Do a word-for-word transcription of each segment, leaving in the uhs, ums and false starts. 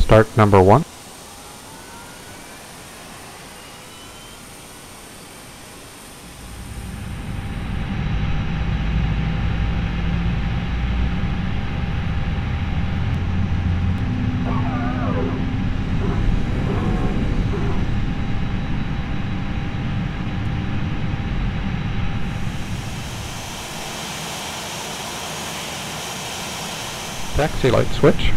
Start number one. Taxi light switch.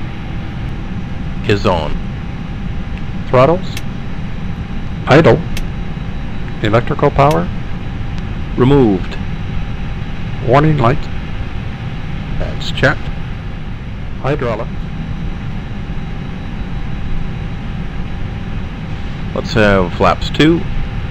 Is on. Throttles. Idle. Electrical power. Removed. Warning light. That's checked. Hydraulics. Let's have flaps two.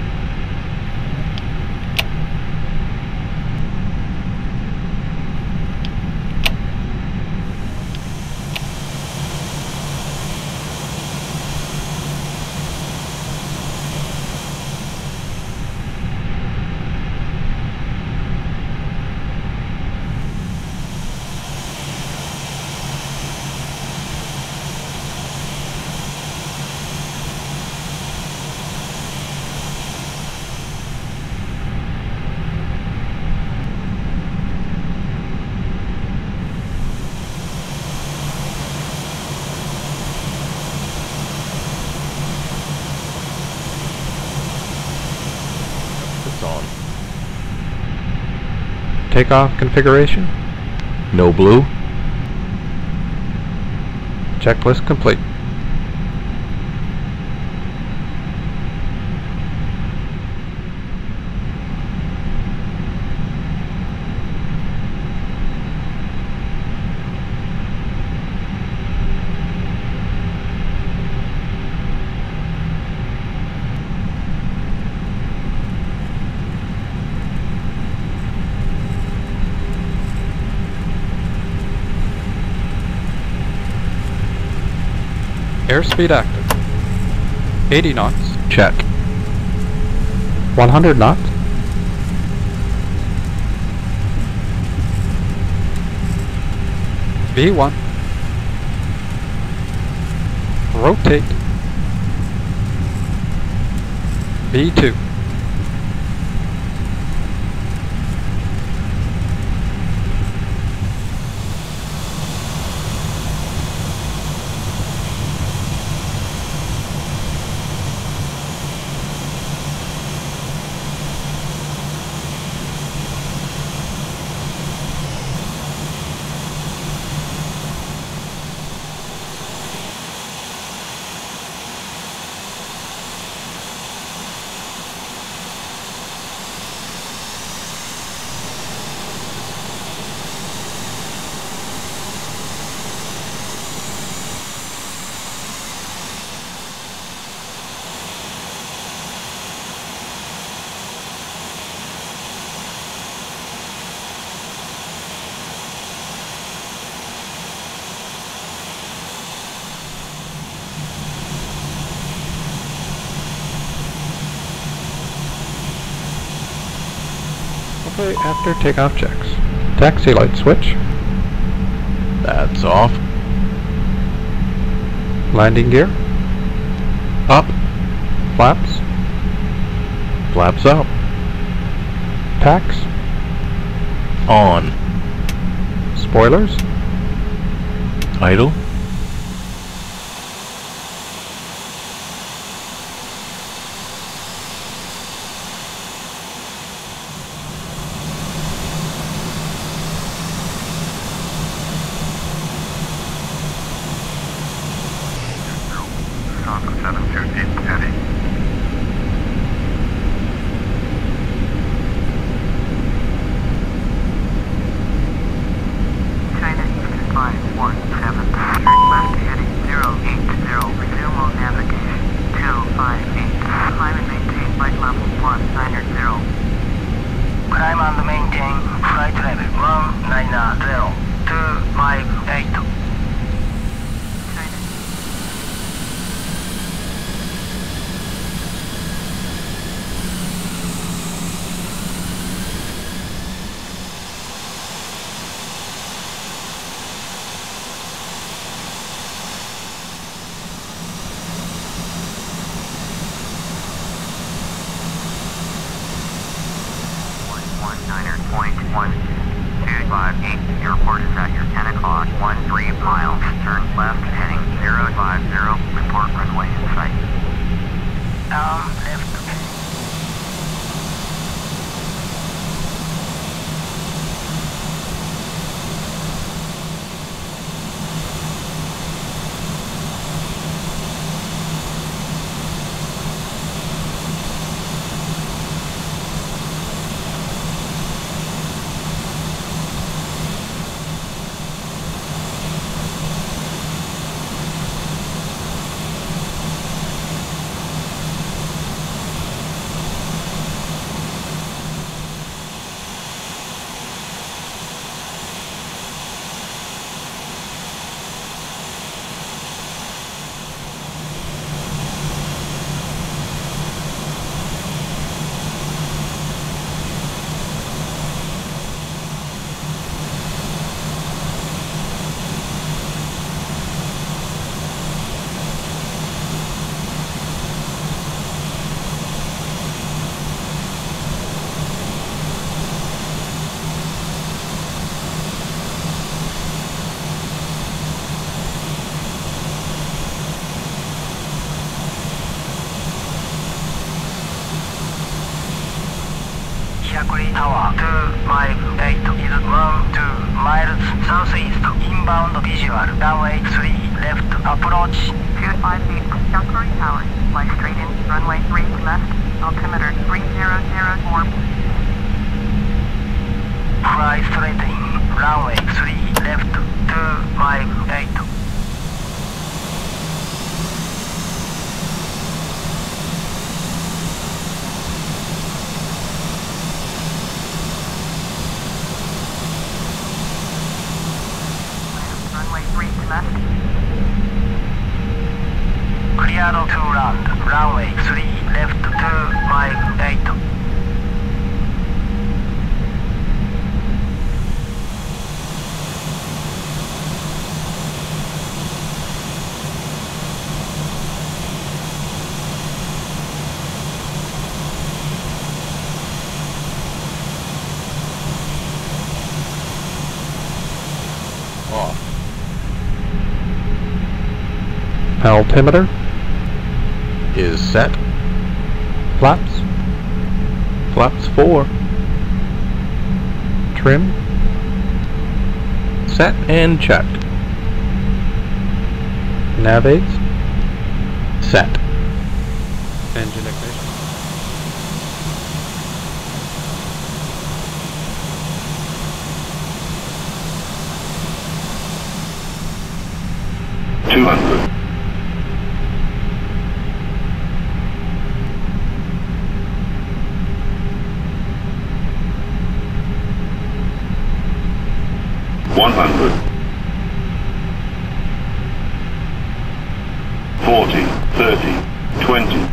It's on. Takeoff configuration. No blue. Checklist complete. Airspeed active. eighty knots. Check. one hundred knots. V one. Rotate. V two. Okay, after takeoff checks. Taxi light switch. That's off. Landing gear. Up. Flaps. Flaps up. Packs. On. Spoilers. Idle. seven two eight heading. China Eastern Line one seven. turn left, heading zero five zero, report runway in sight. Um, left. Shakuri Tower, two mile eight is one two miles southeast, inbound visual, runway three left approach. two five feet, Shakuri Tower, fly straight in, runway three left, altimeter three zero zero four. Fly straight in, runway three left, two mile eight. Clear to land, runway three left two mile eight. Off. Altimeter. Is set. Flaps. Flaps four. Trim. Set and checked. Nav aids. Set. Engine ignition. two hundred. one hundred. forty, thirty, twenty.